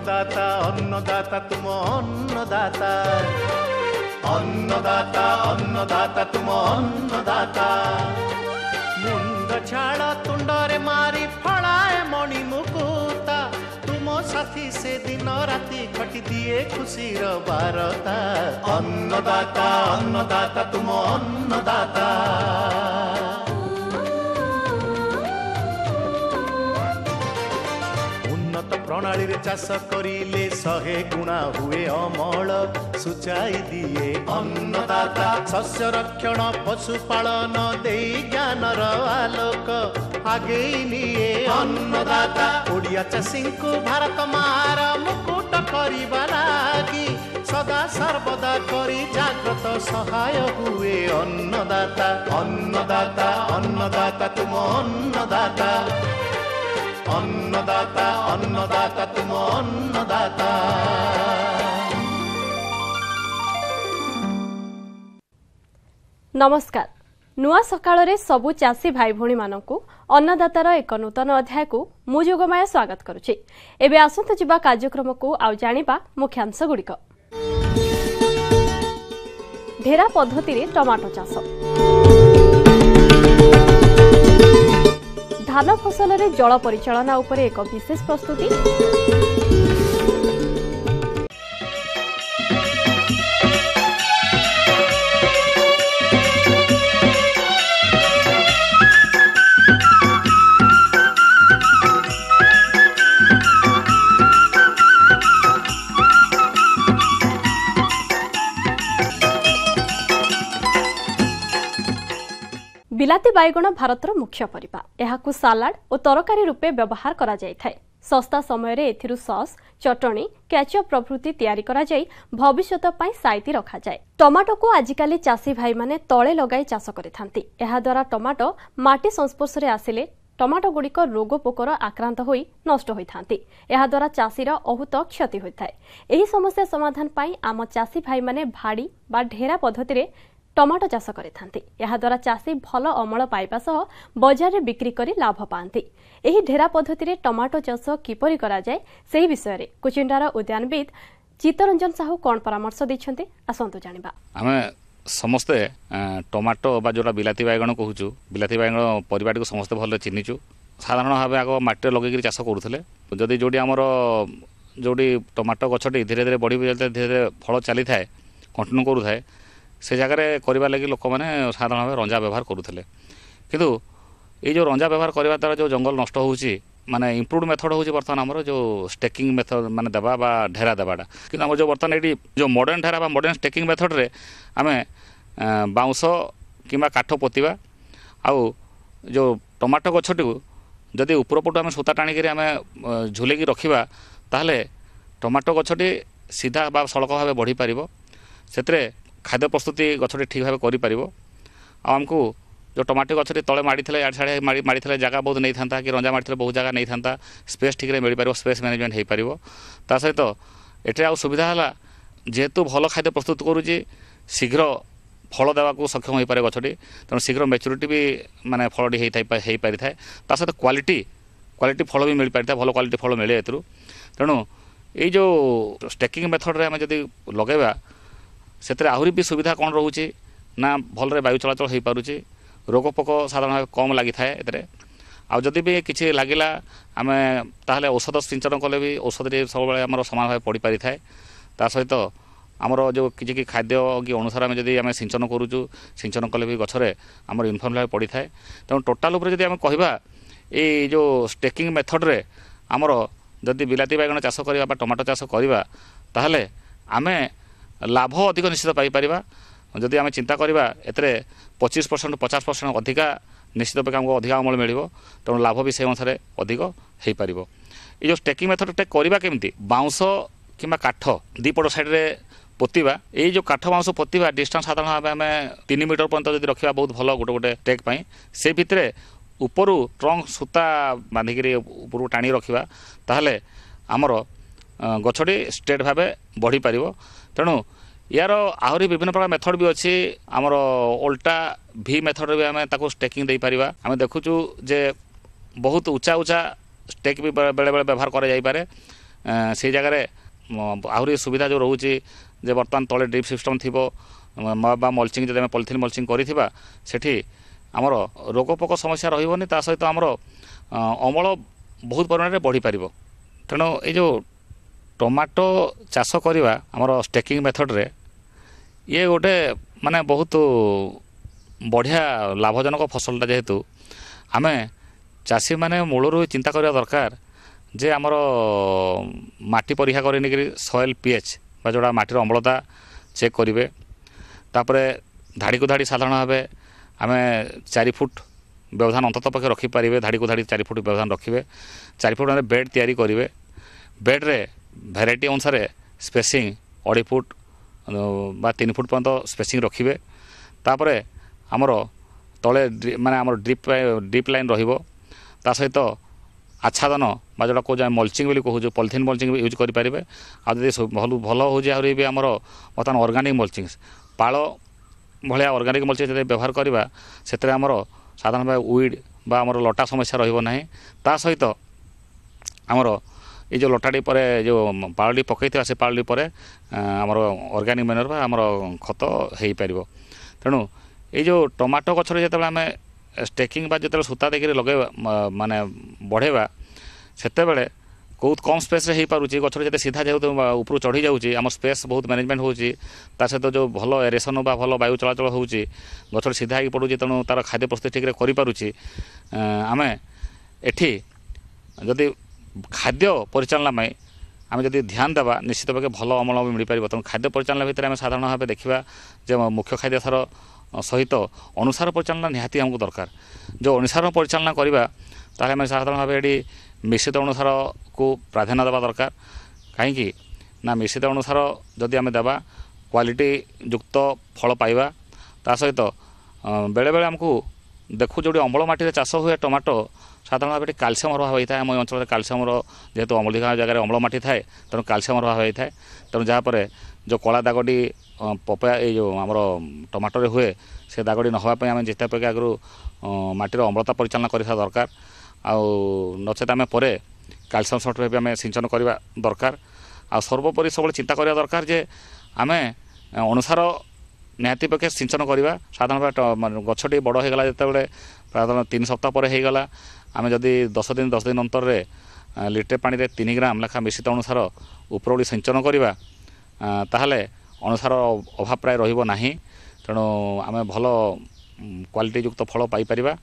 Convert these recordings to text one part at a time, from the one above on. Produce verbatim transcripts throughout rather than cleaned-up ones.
अन्नदाता अन्नदाता तुम अन्नदाता अन्नदाता अन्नदाता तुम अन्नदाता मुंड झाड़ तुंडरे मारी फड़ाए मणि मुकुता तुम साथी से दिन राति खटी दिए खुशीर बारता अन्नदाता अन्नदाता तुम अन्नदाता प्रणाली रे चाष करिले शहे गुणा हुए अमल सुचाई दिए अन्नदाता शस्य रक्षण पशुपालन दे ज्ञानर आलोक आगे निए अन्नदाता ओडिया चाषी को भारत मार मुकुट करिबा लागी सदा सर्वदा करी जाग्रत सहाय हुए अन्नदाता अन्नदाता अन्नदाता तुम अन्नदाता अन्नदाता अन्नदाता तुम अन्नदाता। नमस्कार नुआ सकाळ रे सबु चासी भाई भौणी मानकु अन्नदातार एक नूतन अध्याय को मु जोगमाया स्वागत करुछि। एबे आसंत जिबा कार्यक्रम को आउ जानिबा मुख्यांश गुड़िक। ढेरा पद्धति रे टमाटो चाष धान फसल रे जल परिचालना उपरे एक विशेष प्रस्तुति। बिलाती बैगण भारतर मुख्य परिबा एहाकु सालाड और तरकारी रूपे व्यवहार करा जाय थाए। सस्ता समय रे एथिरु सॉस चटणी केचप प्रभृति तैयारी करा जाय भविष्यत पई साइती रखा जाय। टमाटो को आजिकाली चासी भाई माने तळे लगाई चाष करिथांती। एहा द्वारा टमाटो माटी संस्पर्श रे आसिले टमाटो गुड़िक रोग पोकर आक्रांत होई नष्ट होइथांती। एहा द्वारा चासीर अहुत क्षति होइथाए। एही समस्या समाधान पई आम चासी भाई माने भाड़ी बा ढेरा पद्धति रे टमाटो चाष करिथांती। एहा द्वारा चासी भल अमल पाइबा सह बाजार रे बिक्री करी लाभ पांती। एही ढेरा पद्धति रे टमाटो चाष किपरि करा जाय सेही विषय रे कुचिंडार उद्यानविद चित्तरंजन साहू कोन परामर्श दैछन्ते आसंतु जानिबा। आमे समस्ते टमाटो बा जोरा बिलाती बैगण कहूछु बिलाती बैगण परिवार को समस्ते भल चिन्हिछु। साधारण भाव आग माटी लगे चाष करूले जदि जोड़ी आमर जोड़ी टमाटो गछटी धीरे धीरे बढ़ी धीरे धीरे फल चली थाए कंटिन्यू करू थाए से जगह करने लगी लोक मैंने साधारण भाव रंजा व्यवहार करूले किंतु ये जो रंजा व्यवहार करने द्वारा जो जंगल नष्ट होउची माने इम्प्रूवड मेथड होउची बर्तमान हमर जो स्टेकिंग मेथड माने देबा बा ढेरा देबाटा किंतु हमर जो बर्तमान एडी जो मॉडर्न ढेरा बा मॉडर्न स्टेकिंग मेथड रे आमे बाउंस किंबा काठ पोतिबा आउ जो टमाटो गछटी जदि ऊपर पटु आमे सूता टाणी करी आमे झुलेकी रखिबा ताहले टमाटो गछटी सीधा बा सड़क भाव बढ़ी पारिबो सेतरे खाद्य प्रस्तुति गछटी ठीक भाव कर आमको जो टमाटो गछटी तले माड़ी थे आड़ साड़े माड़ी थे जगह बहुत नहीं था कि रंजा माड़ी बहुत जगह नहीं था स्पेस ठीक मिल पार स्पेस मैनेजमेंट हो पार ता सहित ये आउ सुविधा है जेहेतु भल खाद्य प्रस्तुत करुच्ची शीघ्र फल देवाक सक्षम हो पाए गछटी तेणु शीघ्र मैच्योरिटी भी माने फलटी हो पारि थाए ता सहित क्वालिटी क्वालिटी फल भी मिल पारि थाए भल क्वालिटी फल मिले एथुरु तेणु ये जो स्टेकिंग मेथड रे आम जदि लगेबा से आहरी भी सुविधा कौन रोचे ना भलरे वायु चलाचल हो पारुची रोग पोक साधारण भाव कम लगी थाए एतरे आदि भी किसी लगिला आम ताहले औषध सिंचन कले भी औषध सब आम समान भाव पड़ पारि थाए ता सहित आमर जो किसी खाद्य कि अनुसार आम जदि आम सिंचन करूचु सिंचन कले भी गछरे आमर यूनिफॉर्म भाव पड़ थाए तेणु टोटाल उपर जदि आम कहबा ये जो स्टेकिंग मेथड रे आमर जदि बिलाती बैगण चाष करबा बा टमाटो चाष करबा ताहले आमे लाभ अधिक निश्चित पाइपर जदि आम चिंता करवा एतरे पच्चीस परसेंट पचास परसेंट अधिका निश्चित भाव आमको अधिक अमल मिल तेणु लाभ भी से अनुसार अधिक हो पार। ये जो स्टेकिंग मेथड टे करवा केमती बाउंस किंबा काठ दीपट साइड्रे पोतिबा ये जो काठ बाउंस पोतिबा डिस्टेंस साधारण भाव आम तीन मीटर पर्यंत जब रखा बहुत भल गोटे गोटे टेक पाई से भितर उपरू ट्रंक सूता बांधिकी उपरू टाणी रखा ताहले आमर गछटी स्ट्रेट भाव बढ़ी पार तेणु यार आहरी विभिन्न प्रकार मेथड भी अच्छी आमर ओल्टा भी मेथड भी आम स्टेकिंग दे पारिबा आम देखुचु जे बहुत उच्चा उच्चा स्टेक भी बेले बेले व्यवहार कर जाई पारे से जगार आहरी सुविधा जो रोचे जे बर्तमान तले ड्रिप सिस्टम थी मल्चिंग जब पॉलिथिन मल्चिंग करा सेठी आमर रोगपोक समस्या रही ता सहित आमर अमल बहुत परिमाण बढ़ी पार तेणु ये टमाटो चाष करवा आमर स्टेकिंग मेथड रे ये गोटे माने बहुत बढ़िया लाभजनक फसलटा जेहेतु आमे चाषी माने मूलरू चिंता करवा दरकार जे आमर माटी परीक्षा कर सॉइल पीएच बा जोड़ा माटीर अम्लता चेक करेंगे तापरे धाड़ी को धाड़ी साधारण भाव आम चारि फुट व्यवधान अंतत पक्षे रखिपारे धाड़ी को धाड़ी चारि फुट व्यवधान रखिए चारि फुट में बेड तैयारी करेंगे बेड रे भेराइटी अनुसार स्पेसिंग अढ़ी फुट बा तीन फुट पर्यंत स्पेसिंग रखिए तापरे आमर तले माने आमर ड्रिप ड्रिप लाइन रहिबो ता सहित आच्छादन बा जोटा कौ मल्चिंग बोली कहूँ पॉलिथिन मल्चिंग यूज करेंगे आदि भल भल हो भी आमर बर्तमान ऑर्गेनिक मल्चिंग पाल भाया ऑर्गेनिक मल्चिंग जब व्यवहार करवा से आमर साधारण भाव उइड बा आमर लटा समस्या रही ता सहित आमर ये जो लटाटी पर जो पालटी पकई से पालटी पर आमर ऑर्गेनिक मैनर बा आमर खत हो पार तेणु ये जो टमाटो गचर जो आम स्टेकिंग बा जो सूता देखिए लगे माने बढ़ेवा सेते बेले बहुत कम स्पेस रे पारुची गचर जब सीधा जेहतु ऊपर चढ़ी जाऊँगी आम स्पेस बहुत मैनेजमेंट होची सहित जो भल एरेसन बा भल वायु चलाचल होची गचर सीधा ही पड़ुची तेणु तार खाद्य प्रस्तुति ठीक करें आम एठी जदि खाद्य परिचालना में आम जब ध्यान देवा निश्चित भाव भल अमल भी मिल पार तेणु खाद्य परिचालना भितर आम साधारण भाव देखा जो मुख्य खाद्य सार सहित अनुसार परिचालना निहाती हमको दरकार जो अनुसार परिचालना करवा ताहले आम साधारण भाव ये मिश्रित अनुसार को प्राधान्य देवा दरकार कहीं ना मिश्रित अनुसार जदि आम देवा क्वालिटी युक्त फल पाइबा ता सहित बेले बेले आमको देखू जो अम्ल माटी चाष हुए टमाटो साधारण भाव कैल्शियम अभाव होता है आम अंचल कैल्शियम जेहेतु अम्लिका जगह अम्ल माटी थाए तेणु कैल्शियम अभाव होता है तेणु जहाँपर जो कला दागटी पपया ये जो आमर टमाटो हुए से दागटी न होगापी आम जिते प्रकार आगु माटीर अम्लता परिचालना करवा दरकार आउ नचेत आम पर कैल्शियम सल्ट भी आम सिंचन करवा दरकार आ सर्वोपरि सब चिंता करवा दरकार जे आम अनुसार निहाती पक्षे सिंचन करवा साधारण भाव गछटी बड़ होगा जिते प्राय तीन सप्ताह पर होगला आम जदि दस दिन दस दिन अंतर में लिटे पानी रे तीन ग्राम लेखा मिश्रित अनुसार उपरोड़ी सिंचन करवा ताहले अनुसार अभाव प्राय रहिबो नाही तेणु आम भल क्वालिटी युक्त फल पाई परिबा।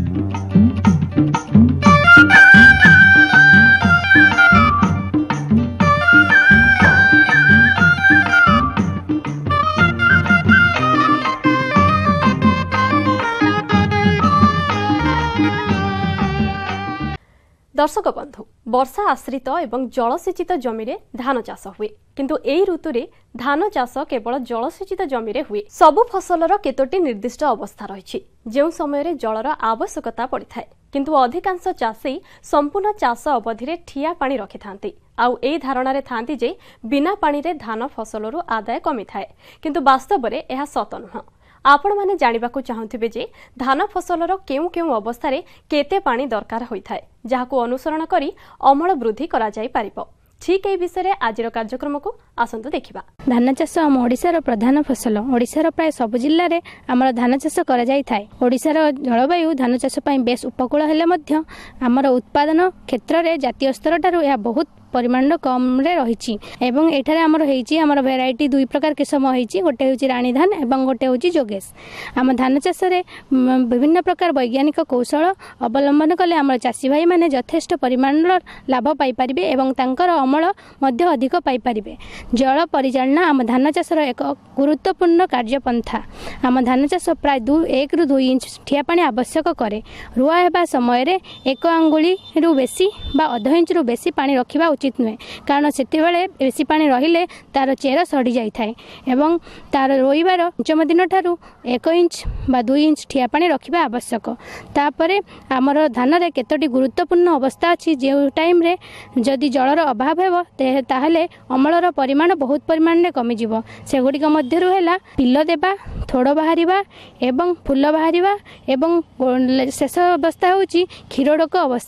दर्शक बंधु वर्षा आश्रित एवं जलसेचित जमी रे धान चाष हुए किंतु एई ऋतु रे धान चाष केवल जलसेचित जमी रे हुए सबु फसलर केतोटी निर्दिष्ट अवस्था रही जो समय रे जलर आवश्यकता पड़ी थाए किंतु अधिकांश चाषी संपूर्ण चाष अवधि रे ठिया पानी रखि थांती आउ एई धारणा रे थांती जे बिना पानी रे धान फसलरू आदाय कमी थाए किंतु वास्तव रे एहा सत नुह। आपण माने जानिबाकू चाहुथिबे जे धान फसलर केउ केउ अवस्था रे केते पानी दरकार होइथाय जाहाकू अनुसरण करी अमल वृद्धि करा जाय पारिबो। ठीक एई विषय रे आजिर कार्यक्रम को आसंतु देखिबा। धान चाष आम ओडिशार प्रधान फसल ओडिशार प्राय सब जिल्ला रे आमर धान चाष करा जाय थाय। ओडिशार जलवायु धान चाष पई बेस उपकूल हेले मध्य आमर उत्पादन क्षेत्र रे जातीय स्तर ठारू या बहुत परिमाण कम रे रही एवं एठारे आमर हेची आमर भेराइटी दुई प्रकार किसम हेची गोटे होची रानी धान एवं गोटे होची जोगेश। आम धान चाष रे विभिन्न प्रकार वैज्ञानिक कौशल अवलंबन कले आमर चाषी भाई माने यथेष्ट परिमाण लाभ पाई परिबे एवं तांकर अमल मध्य अधिक पाई परिबे। जल परिचालना आम धान चाषर एक गुरुत्वपूर्ण कार्यपंथा। आम धान चाष प्राय दु एक रु दुई इंच ठिया पानी आवश्यक करे। रुआ हेबा समय रे एक आंगुली रु बेसी बा अध इंच रु बेसी पानी रखिबा उचित नुहे कारण सेते बेले बेसी पानी रहिले तार चेर सड़ी जाई थाए एवं तार रोइबार पंचम दिन ठारू एक इंच बा दुई इंच ठिया पानी रखिबा आवश्यक। तापरे आमर धान रे केतोटी गुरुत्वपूर्ण अवस्था अछि जे टाइम रे जदि जलर अभाव हेबो ताहले अमलर परिमाण बहुत परिमाण रे कमी जिवो। सेगुडी का मध्यरु हैला पिल्ल देबा थोड़ बाहरिबा एवं फूल बाहरिबा एवं शेष अवस्था होची क्षीरोडक अवस्था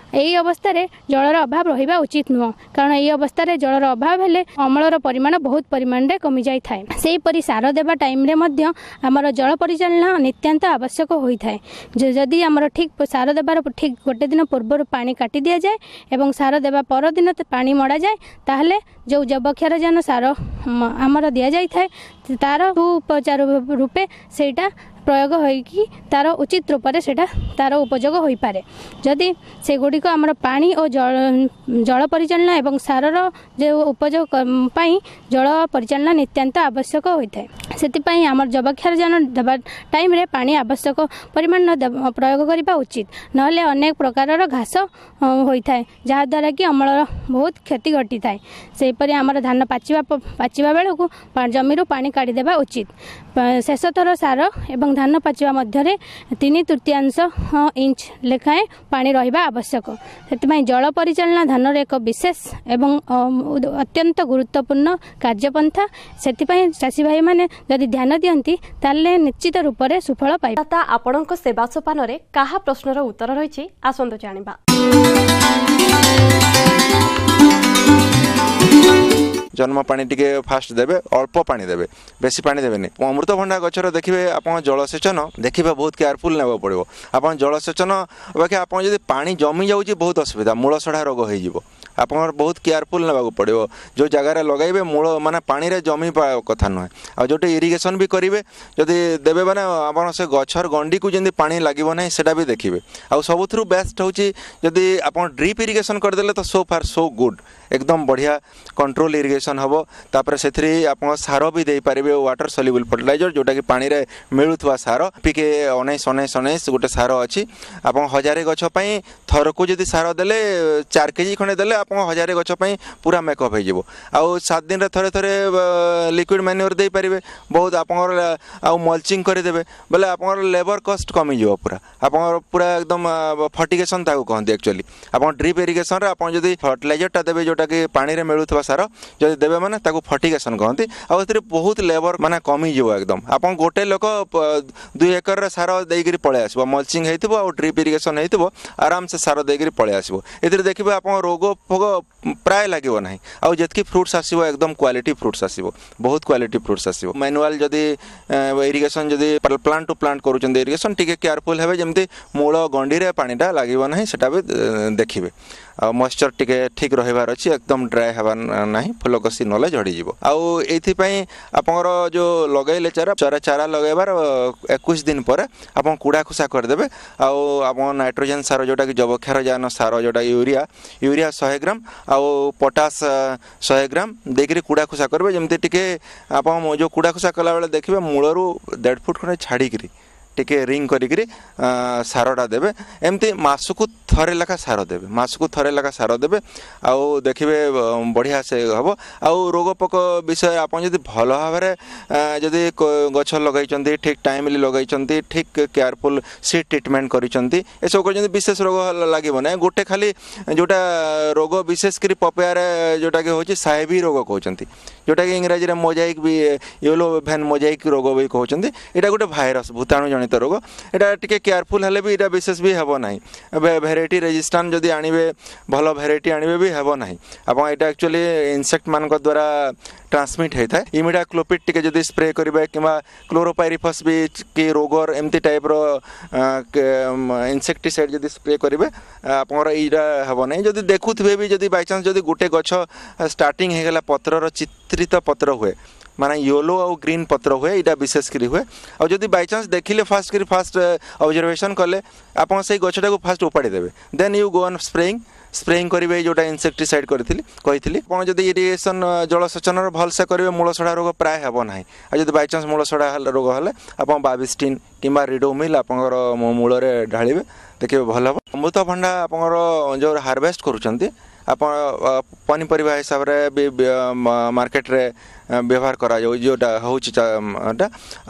ଏହି ଅବସ୍ଥାରେ ଜଳର ଅଭାବ ରହିବା ଉଚିତ ନୁହଁ, କାରଣ ଏହି ଅବସ୍ଥାରେ ଜଳର ଅଭାବ ହେଲେ ଅମଳର ପରିମାଣ ବହୁତ ପରିମାଣରେ କମିଯାଇଥାଏ। ସେହିପରି ସାର ଦେବା ଟାଇମ୍ରେ ମଧ୍ୟ ଆମର ଜଳ ପରିଚାଳନା ନିତ୍ୟାନ୍ତ ଆବଶ୍ୟକ ହୋଇଥାଏ। ଯଦି ଆମର ଠିକ୍ ସାର ଦେବାର ଠିକ୍ ଗୋଟେ ଦିନ ପୂର୍ବରୁ ପାଣି କାଟି ଦିଆଯାଏ ଏବଂ ସାର ଦେବା ପରଦିନ ପାଣି ମଡ଼ାଯାଏ, ତାହେଲେ ଯେଉଁ ଯବକ୍ଷାରଜାନ ସାର ଆମର ଦିଆଯାଇଥାଏ ତାର ଉପଚାର ରୂପେ ସେଇଟା ପ୍ରୟୋଗ ହୋଇକି ତାର ଉଚିତ ରୂପରେ ସେଇଟା ତାର ଉପଯୋଗ ହୋଇପାରେ। ଯଦି ସେଗୁଡ଼ିକ ଆମର ପାଣି ଓ ଜଳ ଜଳ ପରିଚାଳନା ଏବଂ ସାରର ଯେଉଁ ଉପଯୋଗ ପାଇଁ ଜଳ ପରିଚାଳନା ନିତ୍ୟାନ୍ତ ଆବଶ୍ୟକ ହୋଇଥାଏ। ସେଥିପାଇଁ ଆମର ଯବକ୍ଷାରଜାନ ଦେବା ଟାଇମ୍ରେ ପାଣି ଆବଶ୍ୟକ ପରିମାଣ ପ୍ରୟୋଗ କରିବା ଉଚିତ, ନହେଲେ ଅନେକ ପ୍ରକାରର ଘାସ ହୋଇଥାଏ ଯାହାଦ୍ୱାରା କି ଅମଳର ବହୁତ କ୍ଷତି ଘଟିଥାଏ। ସେହିପରି ଆମର ଧାନ ପାଚିବା ପାଚିବା ବେଳକୁ ଜମିରୁ ପାଣି କାଢ଼ିଦେବା ଉଚିତ। ଶେଷ ଥର ସାର ଏବଂ ଧାନ ପାଚିବା ମଧ୍ୟରେ ତିନି ତୃତୀୟାଂଶ ଇଞ୍ଚ ଲେଖାଏଁ ପାଣି ରହିବା ଆବଶ୍ୟକ। ସେଥିପାଇଁ ଜଳ ପରିଚାଳନା ଧାନର ଏକ ବିଶେଷ ଏବଂ ଅତ୍ୟନ୍ତ ଗୁରୁତ୍ୱପୂର୍ଣ୍ଣ କାର୍ଯ୍ୟପନ୍ଥା। ସେଥିପାଇଁ ଚାଷୀ ଭାଇମାନେ ଯଦି ଧ୍ୟାନ ଦିଅନ୍ତି ତାହେଲେ ନିଶ୍ଚିତ ରୂପରେ ସୁଫଳ ପାଇବେ। ଆପଣଙ୍କ ସେବା ସୋପାନରେ କାହା ପ୍ରଶ୍ନର ଉତ୍ତର ରହିଛି ଆସନ୍ତୁ ଜାଣିବା। जन्म पानी टिके फास्ट देबे, अल्प पानी देबे, बेसी पानी देबेनी। अमृतभंडा गछर देखिबे आपण जलसेचन देखिबे बहुत केयरफुल नेबा पड़िबो। आपण जलसेचन बाकी आपण जदि पानी जमी जाउची बहुत असुविधा, मूल सढ़ा रोग होई जिवो। आपण बहुत केयरफुल नेबा पड़िबो। जो जगह लगाइबे मूल माने पानी रे जमी कथा नुहे। आ जोटे इरिगेशन भी करिवे जदि देबे माने आपण से गछर गंडी को जंदी पानी लागिबो नै सेटा भी देखिबे। आ सबुथरु बेस्ट होची जदि आपण ड्रिप इरिगेशन कर देले तो सो फार सो गुड, एकदम बढ़िया कंट्रोल इरिगेशन हबो। तापर सेथरि आपण सार भी देई पारिबे, वाटर सल्युबल फर्टिलाइजर जोटा कि पानी रे मिलुथवा सार पीके उन्नीस उन्नीस उन्नीस गोटे सार अछि। आपण हजारे गछ पई थर को जदि सार देले चार केजी खने देले आपण हजारे गछ पई पूरा मेकअप हो जिवो। आ सात दिन रे थरे थरे लिक्विड मैन्योर देई पारिबे बहुत। आपण आ मल्चिंग कर देबे बोले आपण लेबर कॉस्ट कमी जिवो पूरा। आपण पूरा एकदम फर्टिगेशन ताको कहंती एक्चुअली। आपण ड्रिप इरिगेशन रे आपण जदि फर्टिलाइजर ता देबे जोटा कि पानी रे मिलुथवा सार जदि देबे माने ताको फर्टिगेशन कहंती। आ एतरे बहुत लेबर माने कमी जिवो एकदम। आपण गोटे लोक दुई एकर रे सार देइगिरी पळे आसीबो, मल्चिंग हेतिबो आ ड्रिप इरिगेशन हेतिबो, आराम से सार देइगिरी पळे आसीबो। एतरे देखिबे आपण रोग फोग प्राय लागिबो नाही। आ जेतकी फ्रूट्स आसीबो एकदम क्वालिटी फ्रूट्स आसीबो, बहुत क्वालिटी फ्रूट्स आसीबो। मैनुअल जदि इरिगेशन जदि प्लांट टू प्लांट करूचन इरिगेशन टिके केयरफुल हेबे, जेमति मूल गंडी रे पानीटा लागिबो नाही सेटा भी देखिबे। आ मॉइस्चर टिके ठीक रहिबार अछि, एकदम ड्राई हेबा नाही, फुल कसी नले झड़ी जिवो। आ एथि पई आपनर जो लगाइले चारा चारा चारा लगाइबार इक्कीस दिन पर आपन कुड़ा खुसा कर देबे। आ आपन नाइट्रोजन सार जोटा कि जबक्षारजान सार जोटा यूरिया यूरिया सौ ग्राम आ पोटास सौ ग्राम देकरी कुड़ा खुसा करबे। जेमति टिके आपन जो कुड़ा खुसा कला बेले देखिबे मूलरू डेढ़ फुट खने छाड़ी करी टिके रिंग करिकरी सारटा देबे। एमती मासकु थरे लेखा सार देबे, मासकु थरे लेखा सार देबे। आउ देखिबे बढ़िया से हबो। आउ रोग पोक विषय आपन जदि भल भाबरे जदि गछ लगाइचंती, ठीक टाइमली लगाइचंती, ठीक केयरफुल सीड ट्रीटमेंट करिचंती, ए सब को जदि विशेष रोग लागिबो नै। गोटे खाली जोटा रोग विशेष करी पपया रे जोटा कि होची साहेबी रोग कहउचंती, जोटा कि इंग्रजी रे मोजाइक भी येलो भेन मोजाइक रोग भी कहउचंती। एटा गोटे भाइरस भूताणु जनित रोग। एटा टिके केयरफुल हेले भी एटा विशेष भी हेबो नाही। भेराइटी रेजिस्टेंट जदि आनिबे भलो भेराइटी आनिबे भी हेबो नाही। आपण एटा एक्चुअली इंसेक्ट मान को द्वारा ट्रांसमिट हेता। इमिडाक्लोपिड टिके जदि स्प्रे करिबे किबा क्लोरोपाइरिफस भी कि रोगर एमती टाइप रो इंसेक्टिसाइड जदि स्प्रे करिबे आपण एटा हेबो नाही। जदि देखुथबे भी जदि बाय चांस जदि गुटे गछ स्टार्टिंग हे गेला पत्र रो चित्रित पत्र हुए माने येलो और ग्रीन पत्र हुए, इटा विशेष करी हुए। और जदि बाय चांस देखिले फास्ट करी फास्ट ऑब्जर्वेशन कले आपण से गछटा को फास्ट उपाड़ी देबे। Then you go on spraying spraying करिवे जोटा इंसेक्टिसाइड करथिली कहिथिली। आपण जदि इरिगेशन जलसेचन रो भल से करिवे मूल सड़ा रोग प्राय हेबो नाही। आ जदि बाय चांस मूल सड़ा रोग हले आपण बाविस्टिन किबा रिडोमिल आपनकर मूल रे ढाळिबे, देखिबे भल हबो। अमृतभंडा आपनकर जो हार्वेस्ट करूचंती आप पनीपरिया हिसाब से मार्केट रे व्यवहार करा जोटा होटा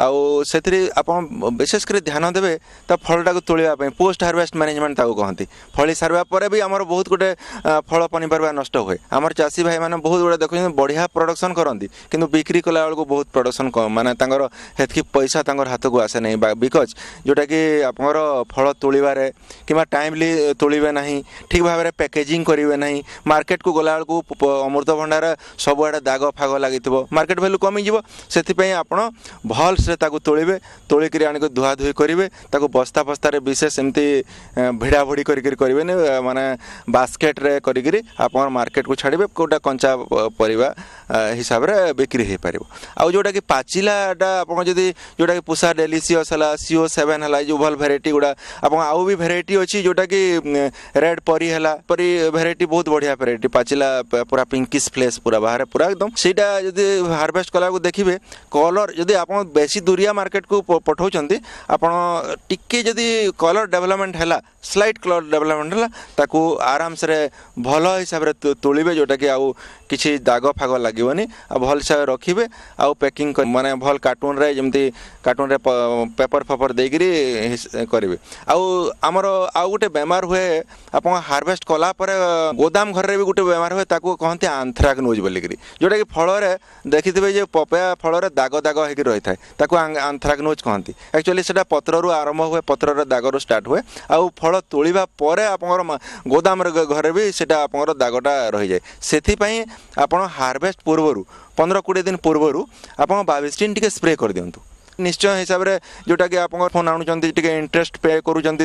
आप विशेषकर ध्यान देवे तो फलटा को तोड़ापी पोस्ट हार्वेस्ट मैनेजमेंट कहती फली सारा पर भी आमर बहुत गुटे फल पनीपरिया नष्ट हुए आमर चाषी भाई मैंने बहुत गुड़े देख बढ़िया प्रोडक्शन करती किंतु बिक्री कला बेलू बहुत प्रोडक्शन माने हेतकी पैसा हाथ को आसे नहीं बिकज जोटा कि आप फल तोड़े कि टाइमली तोड़े ना ठीक भाव में पैकेजिंग करेंगे ना मार्केट को गला बेलू अमृतभंडार सबुआड़े दाग फाग लगी मार्केट वैल्यू कमिज से आपड़ भल से तोड़े तोलिक आनिक धुआ धुई करेंगे बस्ता बस्तार विशेष एमती भिड़ा भिड़ी करेंगे माने बास्केट रे करी आप मार्केट को छाड़े कोटा कंचा परिवा हिसाब से बिक्री हो पार आउ जोटा कि पाचिलाटा आप जोटा कि पुषा डेलीसीयस है सीओ सेवेन है जो भल भेराइटी गुड़ा आप आउ भी भेराइटी अच्छी जोटा कि रेड परी है परी भेराइटी बहुत बढ़िया भेराइटी पाचिला पूरा पिंकिश फ्लेश पूरा बाहर पूरा एकदम सीटा जदि हार्वेस्ट कला देखिए कलर जदि आप बेसी दूरिया मार्केट को पठाउछंती आपण टिके जदि कलर डेवलपमेंट है स्लाइट कलर डेवलपमेंट है ताकू आराम से भल हिसाब से तोड़े जोटा कि आउ किसी दाग फाग लगनी भल से रखिए आउ पैकिंग माने भल कार्टून रे जमती कार्टून रे पेपर फेपर देकरी करेंगे आउ आमर आउ गोटे बेमार हुए आप हार्वेस्ट कला पर गोदाम घर रे भी गोटे बेमार हुए ताकू कहते आंथ्राक्नोज बोलिकी जोटा कि फल देखिथे जो पपया फल दाग दाग होकर रही है आंथ्राक्नोज कहती एक्चुअली से पत्रु आरंभ हुए पत्र दाग स्टार्ट हुए आउ फल तोड़ा पर आप गोदाम घर भी से दागटा रही जाए से आप हार्वेस्ट पूर्वर पंद्रह कोड़े दिन पूर्वर आप बाविस्टिन टी स्प्रे कर दिंतु निश्चय हिसाब से जोटा कि आप फोन आणुंट इंटरेस्ट पे करुँच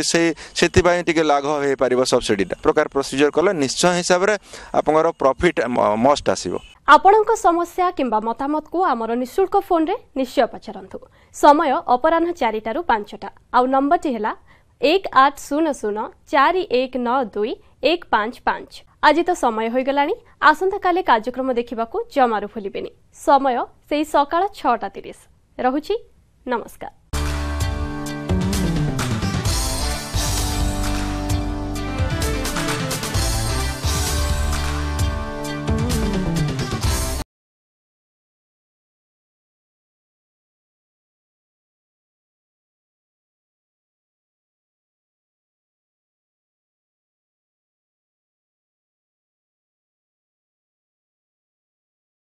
से लाभ हो पार सब्सिडी प्रकार प्रोसीजर कले निश्चय हिसाब से आप प्रॉफिट मस्ट आसीबो। आपणक समस्या किंबा मतामत को आमर निःशुल्क फोन रे निश्चय पचारंतु। समय अपराह्न चारिटारू पांचटा आउ नंबरटी है एक आठ शून्य शून्य चार एक नौ दुई एक पांच पांच। आज तो समय हो गलानी आसंता काले कार्यक्रम देखिबाकू जमारू भूलिबेनी। समय सेई सकाळ छटा तीस रहुची। नमस्कार।